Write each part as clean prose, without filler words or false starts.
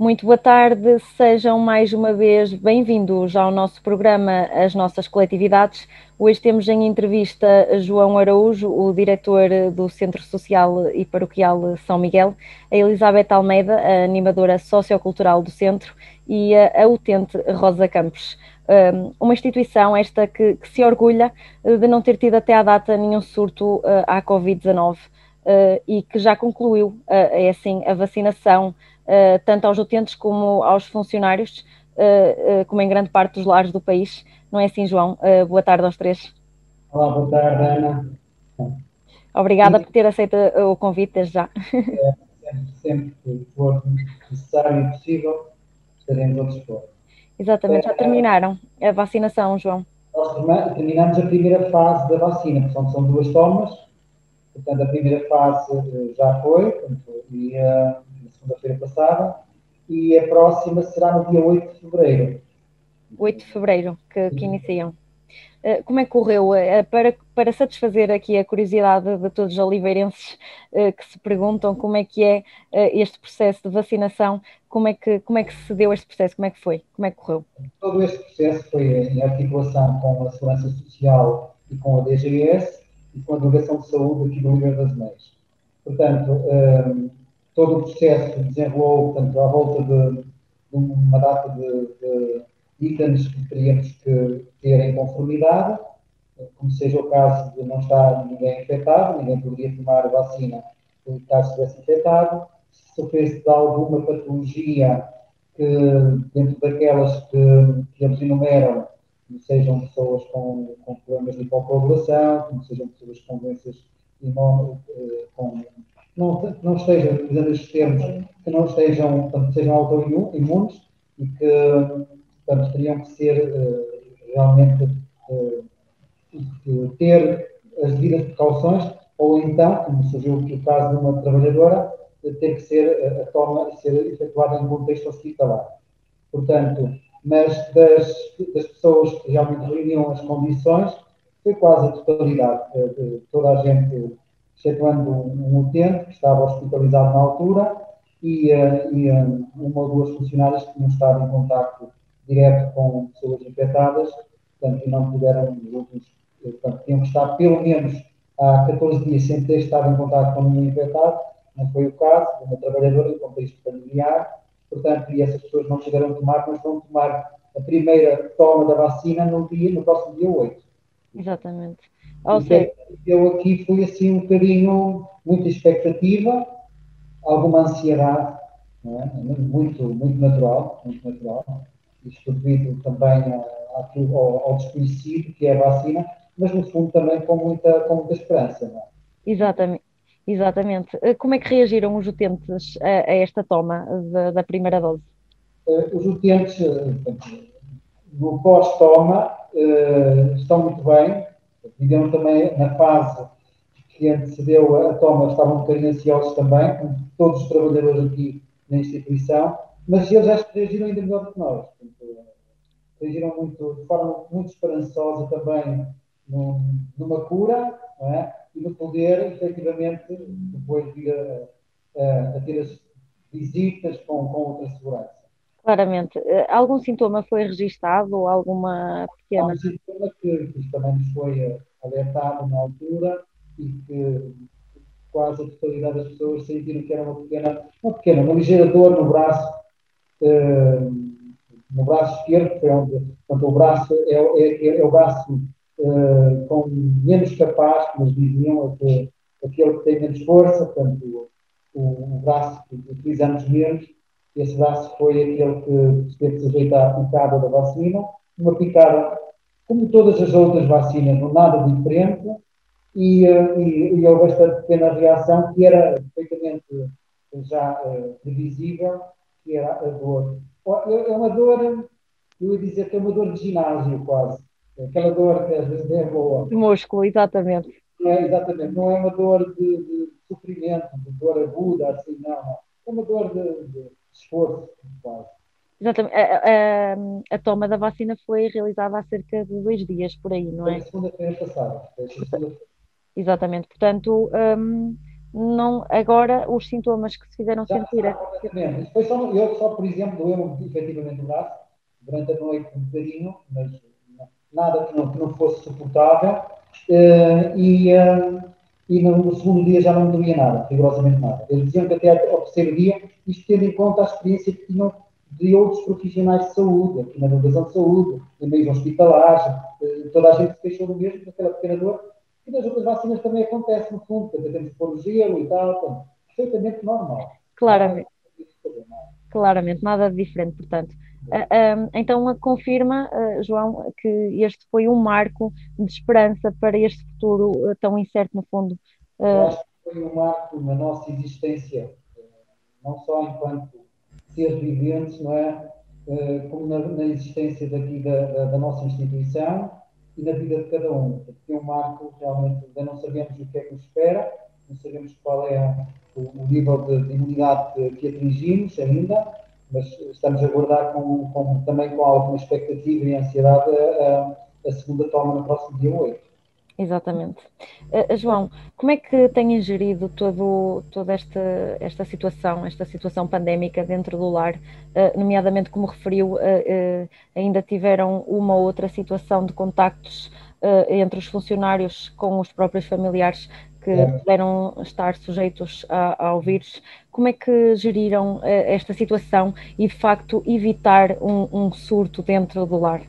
Muito boa tarde, sejam mais uma vez bem-vindos ao nosso programa As Nossas Coletividades. Hoje temos em entrevista João Araújo, o diretor do Centro Social e Paroquial São Miguel, a Elizabeth Almeida, a animadora sociocultural do centro, e a utente Rosa Campos. Uma instituição esta que se orgulha de não ter tido até à data nenhum surto à Covid-19 e que já concluiu, é assim, a vacinação tanto aos utentes como aos funcionários, como em grande parte dos lares do país. Não é assim, João? Boa tarde aos três. Olá, boa tarde, Ana. Obrigada Sim, por ter aceito o convite desde já. sempre que for necessário e possível, estaremos ao dispor. Exatamente, já terminaram a vacinação, João. Nós terminamos a primeira fase da vacina, que são duas tomas. Portanto, a primeira fase já foi, portanto, na segunda-feira passada, e a próxima será no dia 8 de fevereiro. 8 de fevereiro, que iniciam. Como é que correu? Para satisfazer aqui a curiosidade de todos os oliveirenses que se perguntam como é que é este processo de vacinação, como é que se deu este processo, como é que foi, como é que correu? Todo este processo foi em articulação com a Segurança Social e com a DGS e com a Delegação de Saúde aqui do Oliveira das Meias. Portanto, todo o processo desenrolou, portanto, à volta de uma data de itens que teríamos que ter em conformidade, como seja o caso de não estar ninguém infectado, ninguém poderia tomar a vacina caso estivesse infectado, se sofresse de alguma patologia que, dentro daquelas que eles enumeram, sejam pessoas com problemas de hipocoagulação, sejam pessoas com doenças com, não estejam, utilizando estes termos, que não estejam, portanto, sejam autoimunes e que, portanto, teriam que ser realmente ter as devidas precauções, ou então, como surgiu aqui o caso de uma trabalhadora, ter que ser a toma ser efetuada em contexto hospitalar. Portanto, mas das pessoas que realmente reuniam as condições, foi quase a totalidade. Toda a gente, excetuando um utente que estava hospitalizado na altura e uma ou duas funcionárias que tinham estado em contato direto com pessoas infectadas, portanto, e não puderam, portanto, tinham que estar pelo menos há 14 dias sem ter estado em contato com nenhum infectado. Não foi o caso de uma trabalhadora em contexto familiar. Portanto, e essas pessoas não chegaram a tomar, mas vão tomar a primeira toma da vacina no próximo dia 8. Exatamente. O Ou que é seja, que deu aqui foi assim um bocadinho, muita expectativa, alguma ansiedade, não é? Muito natural, muito natural. Isto devido também ao desconhecido, que é a vacina, mas no fundo também com muita esperança, não é? exatamente. Exatamente. Como é que reagiram os utentes a esta toma da primeira dose? Os utentes, no pós-toma, estão muito bem. Viveram também na fase que antecedeu a toma, estavam um bocadinho ansiosos também, como todos os trabalhadores aqui na instituição, mas eles acho que reagiram ainda melhor do que nós. Portanto, reagiram muito, de forma muito esperançosa também numa cura, não é? E no poder, efetivamente, depois vir a ter as visitas com outra segurança. Claramente. Algum sintoma foi registado ou alguma Há pequena? um sistema que também nos foi alertado na altura e que quase a totalidade das pessoas sentiram que era uma ligeira dor eh, no braço esquerdo, que foi onde, portanto, o braço é o braço com menos capaz, como eles diziam, aquele que tem menos força, portanto, o braço que utilizamos menos, esse braço foi aquele que esteve sujeito à picada da vacina, uma picada, como todas as outras vacinas, não nada diferente, e houve esta pequena reação que era perfeitamente já previsível, que era a dor. É uma dor, eu ia dizer que é uma dor de ginásio quase. Aquela dor que às vezes é boa. De músculo, exatamente. Não é, exatamente, não é uma dor de sofrimento, de dor aguda, assim, não. Não. É uma dor de esforço, quase. Exatamente. A toma da vacina foi realizada há cerca de 2 dias por aí, não Foi é? na segunda-feira passada. Foi esta Porta- segunda-feira. Exatamente. Portanto, não, agora os sintomas que se fizeram Já sentir. está completamente. Isso foi só, eu só, por exemplo, doeu-me efetivamente o braço durante a noite um bocadinho, mas nada que não fosse suportável. Eh, e, eh, e no segundo dia já não me doía nada, rigorosamente nada. Eles diziam que até ao terceiro dia, isto tendo em conta a experiência que tinham de outros profissionais de saúde, aqui na Delegação de Saúde, em meios hospitalares, toda a gente se queixou do mesmo, daquela pequena dor, e nas outras vacinas também acontece, no fundo, porque temos que pôr o gelo e tal, então, perfeitamente normal. Nada Claramente, disso fazer mal. claramente, nada de diferente, portanto. Então, confirma, João, que este foi um marco de esperança para este futuro tão incerto, no fundo. Eu Uh, acho que foi um marco na nossa existência, não só enquanto seres viventes, não é? Como na existência daqui da nossa instituição e na vida de cada um. Porque é um marco, realmente, ainda não sabemos o que é que nos espera, não sabemos qual é o nível de imunidade que atingimos ainda, mas estamos a aguardar também com alguma expectativa e ansiedade a segunda toma no próximo dia 8. Exatamente. João, como é que têm gerido toda esta situação pandémica dentro do lar? Nomeadamente, como referiu, ainda tiveram uma ou outra situação de contactos entre os funcionários com os próprios familiares que Certo? puderam estar sujeitos ao vírus. Como é que geriram esta situação e, de facto, evitar um surto dentro do lar?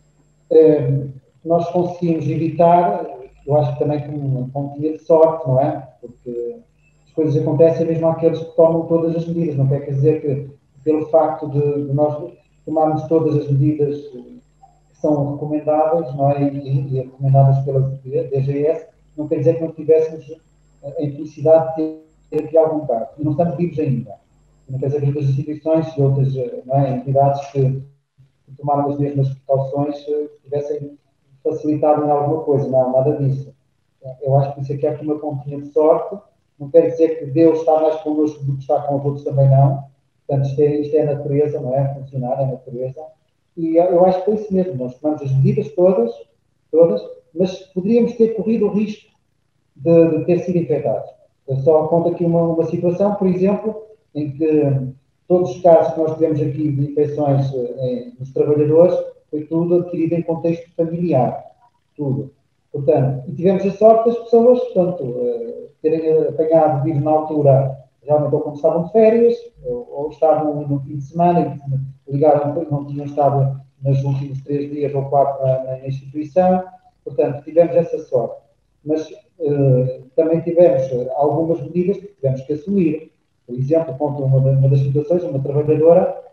Nós conseguimos evitar, eu acho que também com um dia de sorte, não é? Porque as coisas acontecem mesmo àqueles que tomam todas as medidas. Não quer dizer que, pelo facto de nós tomarmos todas as medidas que são recomendáveis, não é? E recomendadas pela DGS, não quer dizer que não tivéssemos a infelicidade de ter aqui algum caso. E não estamos vivos ainda. Não quer dizer que outras instituições e outras não é, entidades que tomaram as mesmas precauções tivessem facilitado em alguma coisa. Não, nada disso. Eu acho que isso aqui é aqui uma pontinha de sorte. Não quer dizer que Deus está mais connosco do que está com os outros também não. Portanto, isto é a natureza, não é? Funcionar é a natureza. E eu acho que foi isso mesmo. Nós tomamos as medidas todas, mas poderíamos ter corrido o risco de ter sido infectados. Eu só conto aqui uma situação, por exemplo, em que todos os casos que nós tivemos aqui de infecções nos trabalhadores foi tudo adquirido em contexto familiar. Tudo. Portanto, e tivemos a sorte das pessoas, portanto, terem apanhado vírus na altura, realmente ou quando estavam de férias, ou estavam no fim de semana e ligaram, não tinham estado nos últimos 3 dias ou 4 na instituição. Portanto, tivemos essa sorte. Mas também tivemos algumas medidas que tivemos que assumir. Por exemplo, conto uma das situações, uma trabalhadora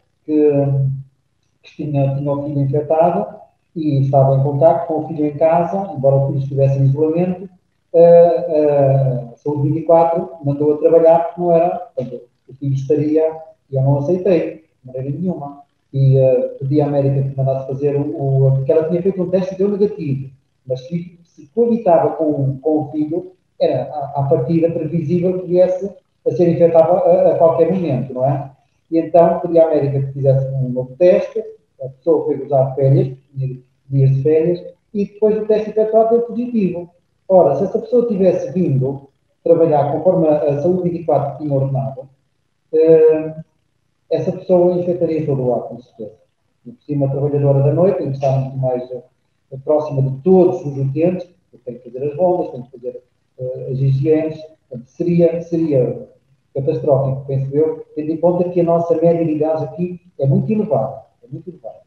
que tinha o filho infectado e estava em contato com o filho em casa, embora o filho estivesse em isolamento, a Saúde 24 mandou a trabalhar porque não era, portanto, o filho estaria, e eu não aceitei, de maneira nenhuma. E pedi à médica que mandasse fazer porque ela tinha feito um teste e deu negativo, mas se coabitava com o filho, era à partida previsível que viesse a ser infectado a qualquer momento, não é? E então pedi à médica que fizesse um novo teste, a pessoa foi usar férias, dias de férias, e depois o teste efetuado deu positivo. Ora, se essa pessoa tivesse vindo trabalhar conforme a Saúde 24 tinha ordenado, eh, essa pessoa infectaria todo o ar, com certeza. E por cima, trabalhadora da noite, em que está muito mais próxima de todos os utentes, tem que fazer as rondas, tem que fazer as higienes, seria catastrófico, penso eu, tendo em conta que a nossa média de idade aqui é muito elevada. É muito elevada.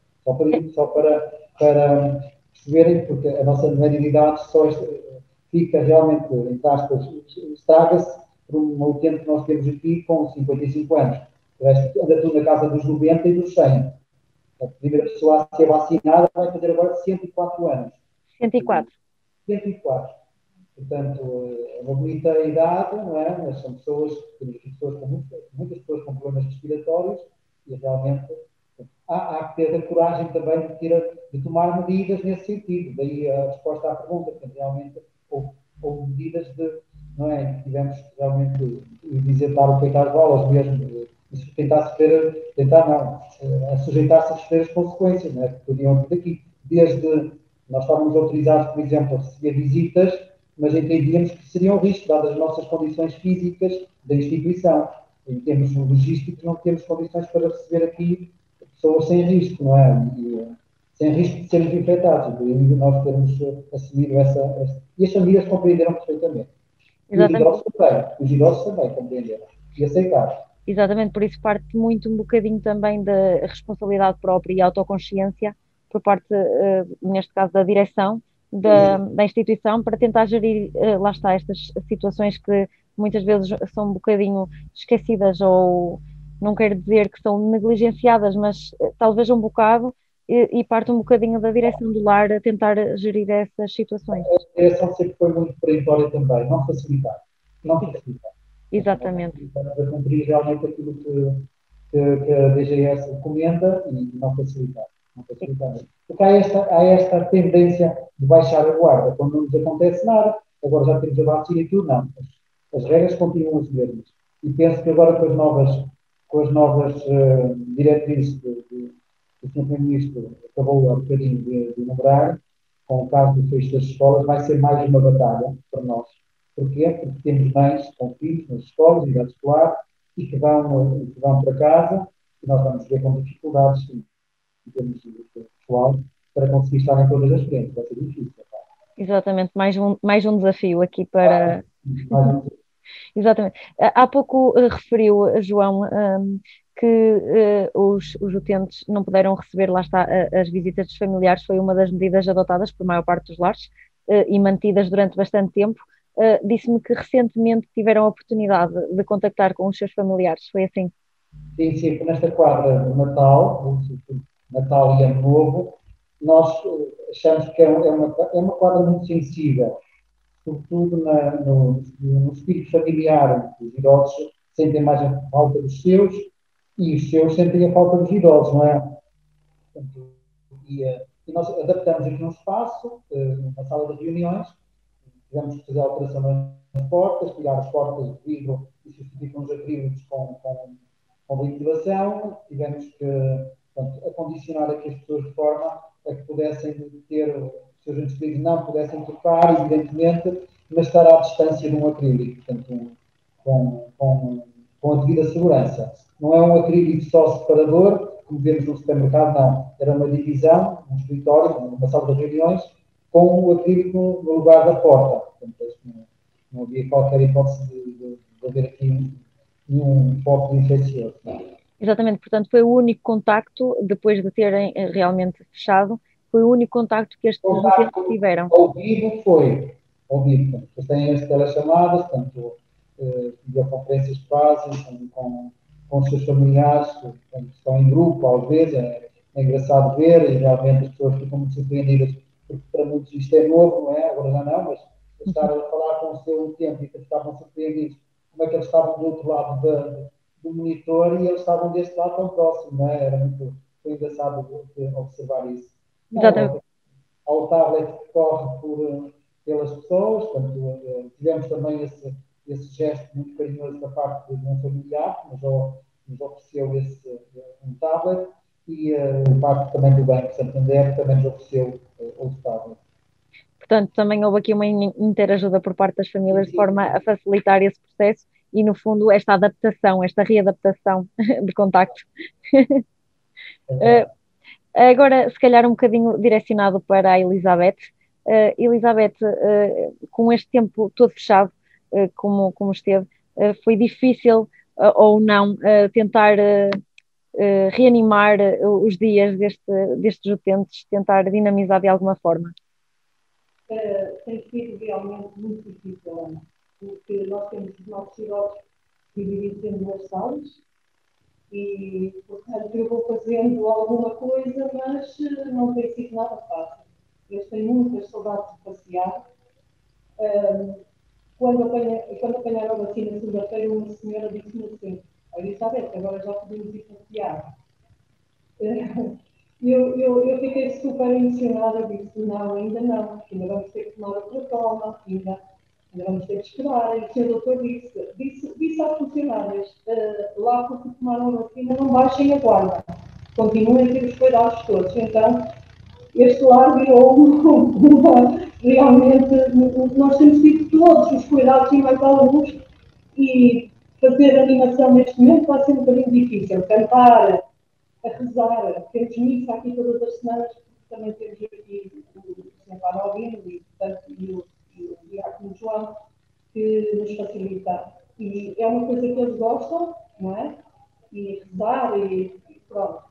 Só para perceberem, porque a nossa média de idade só fica realmente, entre aspas, estraga-se por um utente que nós temos aqui com 55 anos. O resto anda tudo na casa dos 90 e dos 100. A primeira pessoa a ser vacinada vai fazer agora 104 anos. 104. 104. Portanto, é uma bonita idade, não é? Mas são pessoas, temos aqui pessoas muitas pessoas com problemas respiratórios e realmente há que ter a coragem também de tomar medidas nesse sentido. Daí a resposta à pergunta, que realmente houve medidas de, não é? Tivemos realmente dizer dar o peito às bolas mesmo, tentar não, a sujeitar-se a sofrer as consequências, não é? Que podiam vir daqui. Desde nós estávamos autorizados, por exemplo, a receber visitas mas entendíamos que seria um risco, dadas as nossas condições físicas da instituição. Em termos logísticos, não temos condições para receber aqui pessoas sem risco, não é? Sem risco de sermos infectados. E nós termos assumido essa. E as famílias compreenderam perfeitamente. E Exatamente. os idosos também compreenderam e aceitaram. Exatamente, por isso parte muito um bocadinho também da responsabilidade própria e autoconsciência por parte, neste caso, da direção da instituição para tentar gerir, lá está, estas situações que muitas vezes são um bocadinho esquecidas ou não quero dizer que são negligenciadas, mas talvez um bocado e parte um bocadinho da direção do lar a tentar gerir essas situações. A direção sempre foi muito perentória também, não facilitar. Não facilitar. Exatamente. Estamos a cumprir realmente aquilo que a DGS recomenda e não facilitar. Não facilitar. Porque há esta tendência de baixar a guarda. Quando não nos acontece nada, agora já temos a vacina e tudo, não. As regras continuam as mesmas. E penso que agora com as novas diretrizes do Sr. Primeiro-Ministro acabou há bocadinho de enumerar, com o caso do fecho das escolas, vai ser mais uma batalha para nós. Porquê? Porque temos mães com filhos nas escolas, idade escolar, e que vão para casa, e nós vamos ver com dificuldades, em termos de pessoal, para conseguir estar em todas as frentes. Vai ser difícil. Exatamente, mais um desafio aqui para. Mais um Exatamente. Há pouco referiu, João, que os utentes não puderam receber, lá está, as visitas dos familiares, foi uma das medidas adotadas por maior parte dos lares e mantidas durante bastante tempo. Disse-me que recentemente tiveram a oportunidade de contactar com os seus familiares, foi assim? Sim, sim, nesta quadra do Natal, Natal e Ano Novo, nós achamos que é uma quadra muito sensível, sobretudo no espírito familiar. Os idosos sentem mais a falta dos seus e os seus sentem a falta dos idosos, não é? Portanto, e nós adaptamos aqui um espaço, na sala de reuniões, tivemos que fazer alterações nas portas, tirar as portas de vidro e substituir com os acrílicos com ventilação, tivemos que portanto, acondicionar aqui as pessoas de forma a que pudessem ter, os seus entes queridos não pudessem tocar, evidentemente, mas estar à distância de um acrílico, portanto, com a devida segurança. Não é um acrílico só separador, como vemos no supermercado, não. Era uma divisão, um escritório, uma sala de reuniões, com o acrílico no lugar da porta. Portanto, não havia qualquer hipótese de haver aqui nenhum foco infeccioso. Exatamente, portanto, foi o único contacto, depois de terem realmente fechado, foi o único contacto que estes utentes tiveram. Ao vivo foi. Ao vivo. Portanto, têm as telechamadas, portanto, videoconferências que fazem com os seus familiares, portanto, estão em grupo, às vezes, é engraçado ver e realmente as pessoas ficam muito surpreendidas, porque para muitos isto é novo, não é? Agora já não, mas estar a falar com o seu tempo e que estavam surpreendidos como é que eles estavam do outro lado do monitor e eles estavam deste lado tão próximo, não é? Foi engraçado observar isso. Exatamente. Ao tablet que corre pelas pessoas, portanto, tivemos também esse gesto muito carinhoso da parte de um familiar, que nos ofereceu um tablet, e o parte também do Banco Santander também nos ofereceu outro tablet. Portanto, também houve aqui uma interajuda por parte das famílias de forma a facilitar esse processo e, no fundo, esta adaptação, esta readaptação de contacto. Agora, se calhar um bocadinho direcionado para a Elizabeth. Elizabeth, com este tempo todo fechado, como esteve, foi difícil ou não tentar reanimar os dias destes utentes, tentar dinamizar de alguma forma? Tem sido realmente muito difícil, Ana, porque nós temos os nossos idosos divididos em duas salas e, portanto, eu vou fazendo alguma coisa, mas não tem sido nada fácil. Eles têm muitas saudades de passear. Quando apanharam a vacina segunda-feira, uma senhora disse-me assim: Elizabeth, agora já podemos ir passear. Eu fiquei super emocionada, disse, não, ainda não, porque ainda vamos ter que tomar outra toma, ainda vamos ter que esperar. E o senhor doutor disse aos funcionários, lá porque tomaram a vacina, não baixem a guarda, continuem a ter os cuidados todos. Então, este lar virou realmente, nós temos tido todos os cuidados e mais alguns, e fazer animação neste momento vai ser um bocadinho difícil. Cantar, a rezar, temos missa aqui todas as semanas, porque também temos aqui o Sr. Panovino e, portanto, e o Diácono João, que nos facilita. E é uma coisa que eles gostam, não é? E rezar e pronto.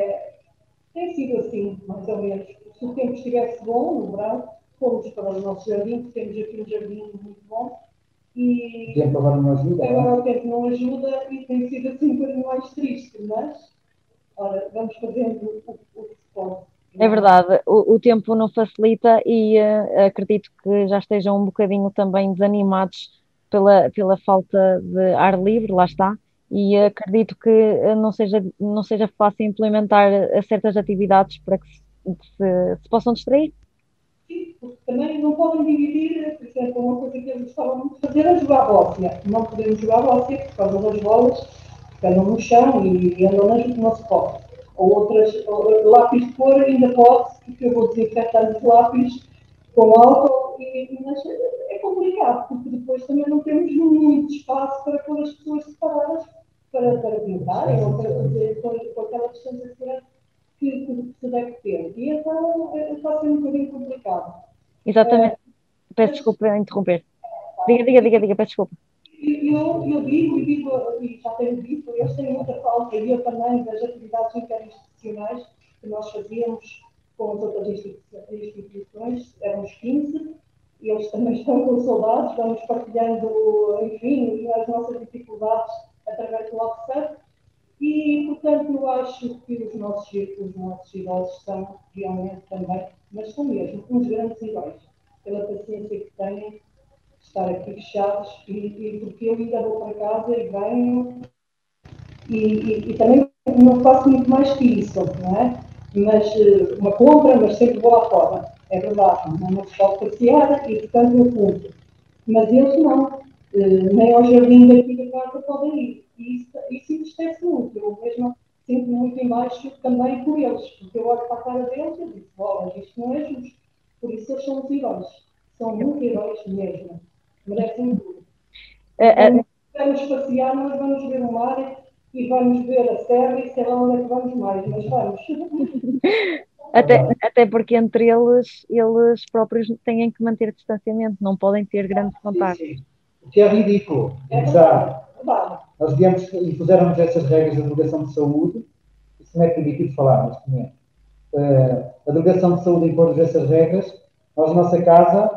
Tem sido assim, mais ou menos. Se o tempo estivesse bom, no verão, fomos para o nosso jardim, porque temos aqui um jardim muito bom. E o tempo agora não ajuda. Agora o tempo não ajuda e tem sido assim um bocadinho mais triste, mas ora, vamos fazendo o que se pode. É verdade, o tempo não facilita e acredito que já estejam um bocadinho também desanimados pela falta de ar livre, lá está, e acredito que não seja fácil implementar certas atividades para que se possam distrair. Sim, porque também não podem dividir, por exemplo, uma coisa que eles gostavam muito de fazer era jogar bóssia. Não podemos jogar bóssia por causa das bolas que andam no chão e andam não se pode. Ou outras, lápis de cor ainda pode, porque eu vou desinfetar os lápis com álcool, mas é complicado, porque depois também não temos muito espaço para pôr as pessoas separadas para pintarem ou para fazer com aquela distância de segurança que se deve ter. E então está a ser um bocadinho complicado. Exatamente, peço desculpa interromper. Diga, peço desculpa. Eu digo, e já tenho dito, eles têm muita falta, e eu também, das atividades interinstitucionais que nós fazíamos com as outras instituições, éramos 15, e eles também estão com saudades, vamos partilhando, enfim, as nossas dificuldades através do WhatsApp, e, portanto, eu acho que os nossos idosos são realmente também, mas são mesmo, uns grandes heróis, pela paciência que têm, estar aqui fechados, e porque eu ainda vou para casa e venho, e também não faço muito mais que isso, não é? Mas uma compra, mas sempre vou lá fora, é verdade, não se pode passear e portanto eu cumpro. Mas eles não, nem ao jardim daqui da casa podem ir, e isso entristece muito, eu mesmo sinto muito embaixo também por eles, porque eu olho para a cara deles e digo, olha, isto não é justo, por isso eles são os heróis, são muito heróis mesmo. Merecem tudo. Vamos passear, nós vamos ver o mar e vamos ver a serra e sei lá onde é que vamos mais, mas vamos. Até porque entre eles próprios têm que manter distanciamento, não podem ter grandes contactos. Sim. O que é ridículo. Já, nós viemos e puseram-nos essas regras da delegação de saúde, isso não é permitido falar neste momento. A delegação de saúde impôs essas regras, nós, a nossa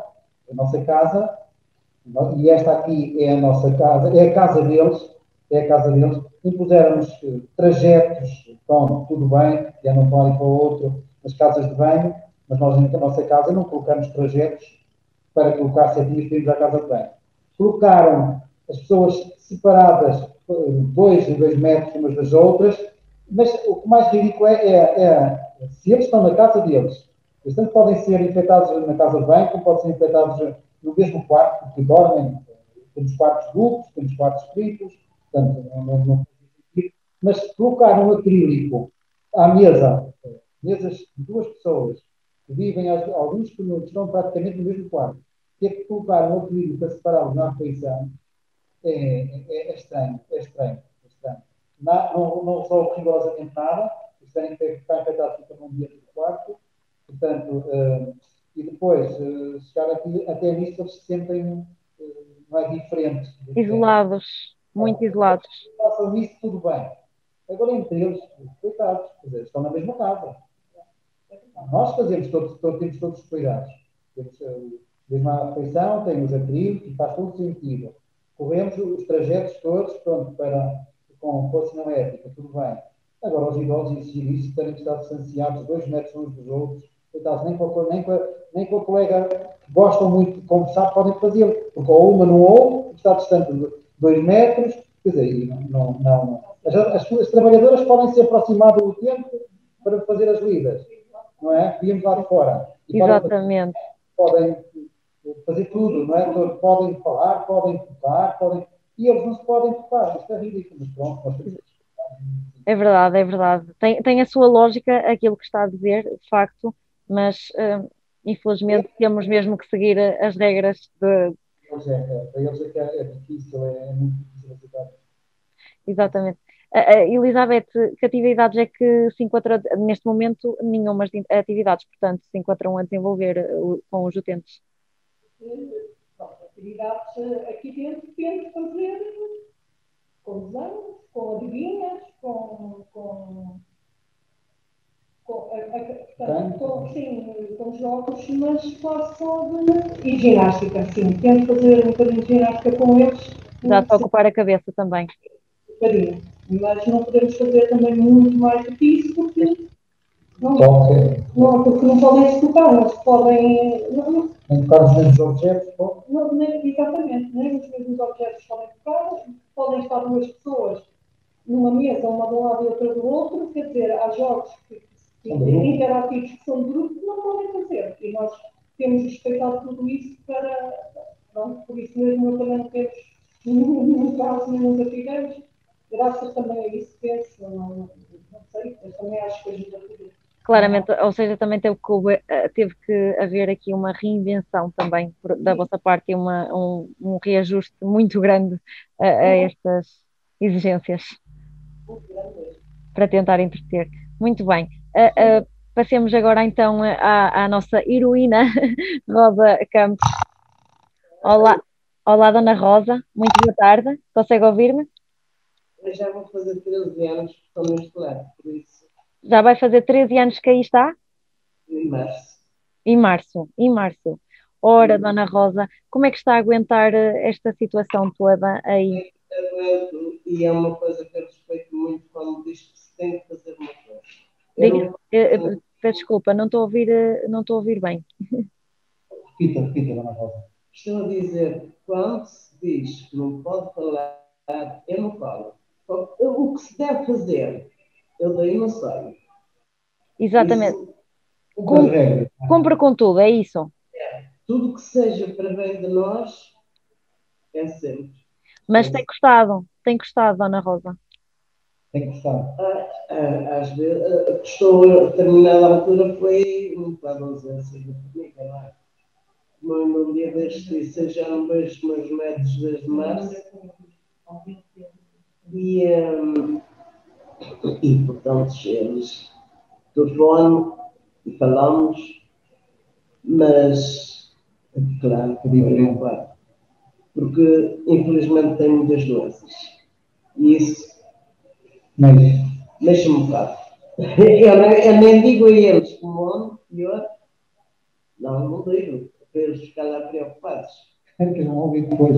casa, e esta aqui é a nossa casa, é a casa deles, impuseram-nos trajetos, pronto, tudo bem, já não para ali para o outro, nas casas de banho, mas nós na nossa casa não colocamos trajetos para colocar 7 dias para irmos à casa de banho. Colocaram as pessoas separadas 2 metros umas das outras, mas o que mais ridículo é se eles estão na casa deles, eles tanto podem ser infectados na casa de banho, como podem ser infectados no mesmo quarto, porque dormem, temos quartos duplos, temos quartos triplos, portanto, não mas colocar um acrílico à mesa, mesas de 2 pessoas, que vivem alguns que estão praticamente no mesmo quarto, ter que colocar um acrílico para separá-los na refeição, é estranho, é estranho. Não resolve rigorosamente nada, eles têm que ficar infectados para um ambiente do quarto, portanto, e depois, chegar aqui, até nisso eles se sentem não é diferente. Isolados, muito isolados. Façam isso, tudo bem. Agora, entre eles, coitados, quer dizer, estão na mesma casa. Nós temos todos os cuidados. Temos a mesma refeição, temos acrílico e faz todo sentido. Corremos os trajetos todos, pronto, com força não ética, tudo bem. Agora, os idosos exigir isso, terem que estar distanciados 2 metros uns dos outros, coitados, nem com a colega que gostam muito de conversar podem fazê-lo, porque ou uma não ouve, está distante de 2 metros, quer dizer, não. As trabalhadoras podem se aproximar do tempo para fazer as lidas, não é? Víamos lá de fora. Exatamente. Podem fazer tudo, não é? Podem falar, podem tocar, e eles não se podem tocar. Isto é ridículo, mas pronto, nós temos. É verdade, é verdade. Tem a sua lógica aquilo que está a dizer, de facto, mas infelizmente temos mesmo que seguir as regras de. Para eles é difícil, é muito difícil aceitar. Exatamente. Elizabeth, que atividades é que se encontra neste momento? Nenhumas atividades, portanto, se encontram a desenvolver com os utentes. Bom, atividades aqui dentro temos fazer com desenhos, com adivinhas, com jogos, mas só de. E ginástica, sim. Tento fazer um bocadinho de ginástica com eles. Já para ocupar a cabeça também. Um bocadinho. Mas não podemos fazer também muito mais do que isso, porque porque não podem se tocar, não se podem. Nem tocar os mesmos objetos, Exatamente, nem os mesmos objetos podem tocar, podem estar duas pessoas numa mesa, uma de um lado e outra do outro, quer dizer, há jogos interativos que são de grupo que não podem fazer. E nós temos respeitado tudo isso pronto, por isso mesmo eu também não temos nenhum caso, nenhum desafios, graças também a isso penso, não sei, mas também acho que ajuda a tudo. Claramente, ou seja, também teve que haver aqui uma reinvenção também da vossa parte e um reajuste muito grande a estas exigências para tentar entreter. Muito bem. Passemos agora então à nossa heroína, Rosa Campos. Olá, olá, Dona Rosa, muito boa tarde. Consegue ouvir-me? Eu já vou fazer 13 anos que estou no escolar, por isso. Já vai fazer 13 anos que aí está? Em março. Em março. Ora, Dona Rosa, como é que está a aguentar esta situação toda aí? Aguento, e é uma coisa que eu respeito muito quando diz que se tem que fazer uma coisa. Peço desculpa, não estou a ouvir bem. Repita, Dona Rosa. Estou a dizer, quando se diz que não pode falar, eu não falo. O que se deve fazer, eu daí não sei. Exatamente. Isso, cumpre com tudo, é isso? Tudo que seja para bem de nós, é sempre. Mas tem gostado, Dona Rosa? Tem que gostar. Às vezes, estou a determinada altura foi um bocado ausência da família, não é? No dia destes disse, já não vejo os meus médicos desde março. E portanto, eles telefonam e falamos, mas, claro, que diferente, porque infelizmente tem muitas doenças. E isso mexe-me um bocado. Eu nem digo a eles como homem, pior. Não digo. Para eles ficarem lá preocupados. É que não ouvi depois.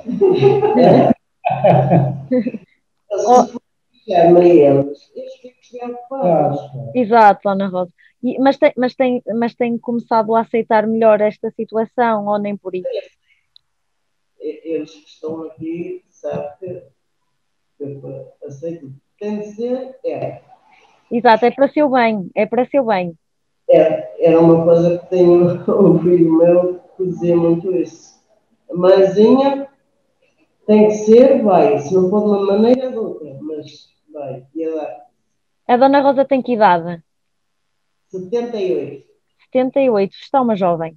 Se chama eles ficam preocupados. Exato, Dona Rosa. Mas tem começado a aceitar melhor esta situação, ou nem por isso? Eles que estão aqui sabem que eu aceito. Tem de ser, Exato, é para seu bem, é para seu bem. Era uma coisa que tenho um filho meu que dizia muito isso. A mãezinha tem que ser, vai. Se não for de uma maneira, de outra, mas vai. E ela... A Dona Rosa tem que idade? 78. 78, está uma jovem.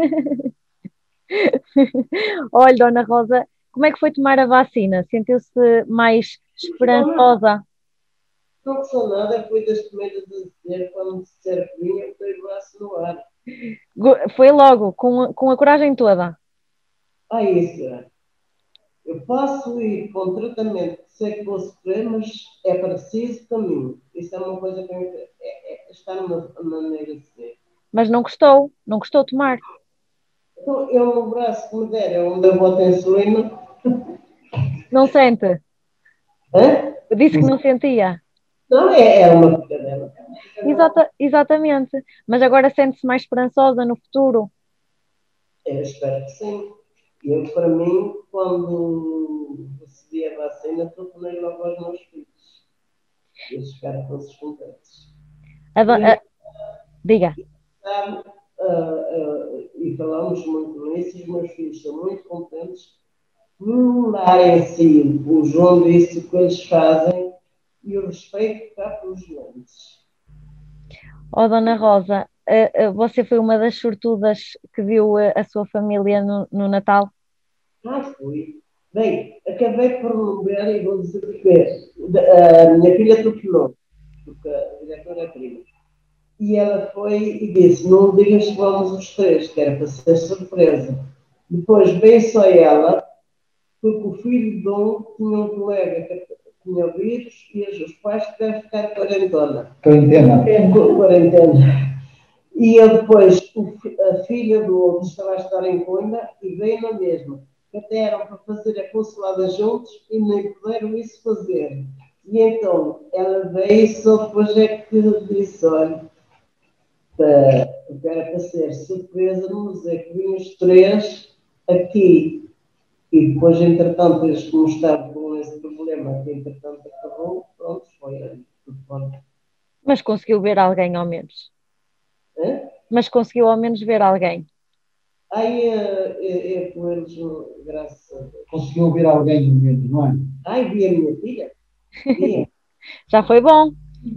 Olha, Dona Rosa, como é que foi tomar a vacina? Sentiu-se mais esperançosa? Não sou nada, fui das primeiras a dizer, quando me disser que vinha, eu dei o braço no ar. Foi logo, com a coragem toda. Isso é. Eu posso ir com tratamento, sei que vou sofrer, mas é preciso caminho. Isso é uma coisa que está numa maneira de ser. Mas não gostou de tomar. Então, eu no braço que me der, é onde eu boto a insulina. Não sente? Hã? Disse que não sentia. Não, é uma brincadeira. Exatamente. Mas agora sente-se mais esperançosa no futuro? Eu espero que sim. Eu, para mim, quando recebi a vacina, telefonei logo aos meus filhos. Eles ficaram todos contentes. Diga. E falamos muito nisso, e os meus filhos estão muito contentes por darem si, o João disse o que eles fazem e o respeito que há pelos doentes. Dona Rosa, você foi uma das sortudas que viu a sua família no Natal? Fui. Bem, acabei por não ver e vou dizer porquê. A minha filha telefonou, porque a diretora é prima. E ela foi e disse: não digas que vamos os três, que era para ser surpresa. Depois veio só ela, porque o filho de um tinha um colega que tinha vírus e os pais tiveram que ficar quarentena. Quarentena. E eu depois, a filha do outro estava a estar em Coimbra e veio na mesma. Até eram para fazer a consulada juntos e nem puderam isso fazer. E então ela veio só depois é que disse: olha, porque era para ser surpresa no museu, que vinham os três aqui. E depois, entretanto, eles como estavam com esse problema, que entretanto acabou, pronto, foi tudo bom. Mas conseguiu ver alguém ao menos? Hã? Mas conseguiu ao menos ver alguém? Aí é com eles, graças a Deus. Conseguiu ver alguém no momento, não é? Ai, vi a minha filha. Vi. Já foi bom.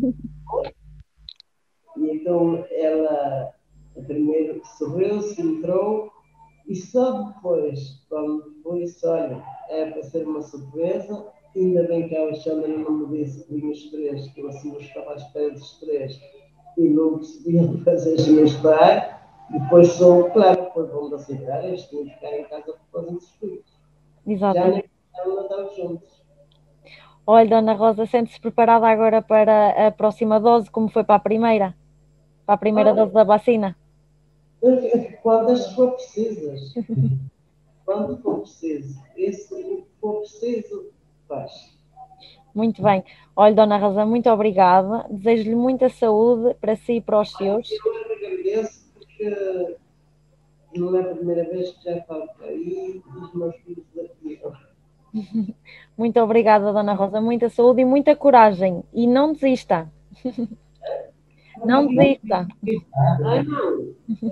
E então ela, primeiro sorriu-se, entrou, e só depois, quando disse: olha, é para ser uma surpresa, ainda bem que a Alexandra não me disse que vinha os três, que eu assim não estava à espera dos três, e não percebiam fazer estar. Depois sou, claro, depois vamos aceitar, eles tinham que ficar em casa por causa dos filhos. Exato. Já nem estamos juntos. Olha, Dona Rosa, sente-se preparada agora para a próxima dose, como foi para a primeira? Para a primeira dose da vacina? Quando as for precisas. Quando for preciso. Isso que for preciso, faz. Muito bem. Olha, Dona Rosa, muito obrigada. Desejo-lhe muita saúde para si e para os seus. Eu agradeço porque não é a primeira vez que já falo para aí dos meus filhos daqui. Muito obrigada, Dona Rosa. Muita saúde e muita coragem. E não desista. Não desista. Ai, não.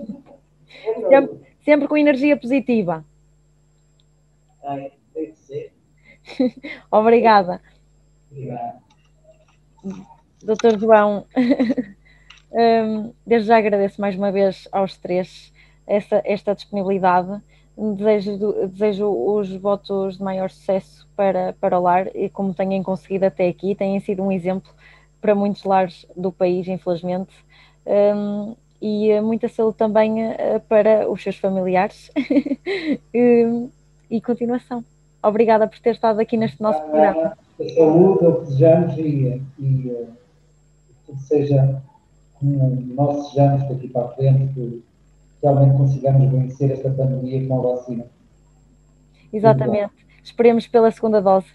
Sempre com energia positiva. Ai, tem que ser. Obrigada. Obrigado. Doutor João, desde já agradeço mais uma vez aos três esta disponibilidade. Desejo os votos de maior sucesso para o lar e como têm conseguido até aqui, têm sido um exemplo para muitos lares do país, infelizmente. E muita saúde também para os seus familiares e continuação. Obrigada por ter estado aqui neste nosso programa. A saúde, é o que desejamos e tudo seja como nós desejamos daqui para a frente, que realmente consigamos vencer esta pandemia com a vacina. Exatamente. Esperemos pela segunda dose.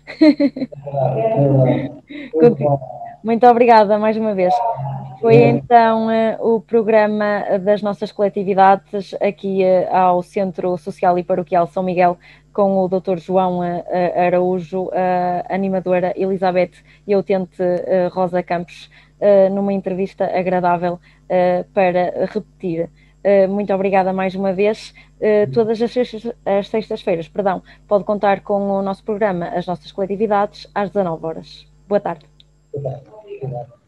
É verdade. Muito obrigada mais uma vez. Foi então o programa das nossas coletividades aqui ao Centro Social e Paroquial São Miguel com o Dr. João Araújo, a animadora Elizabeth e a utente Rosa Campos, numa entrevista agradável para repetir. Muito obrigada mais uma vez. Todas as sextas-feiras, pode contar com o nosso programa, as nossas coletividades, às 19 horas. Boa tarde. Obrigado.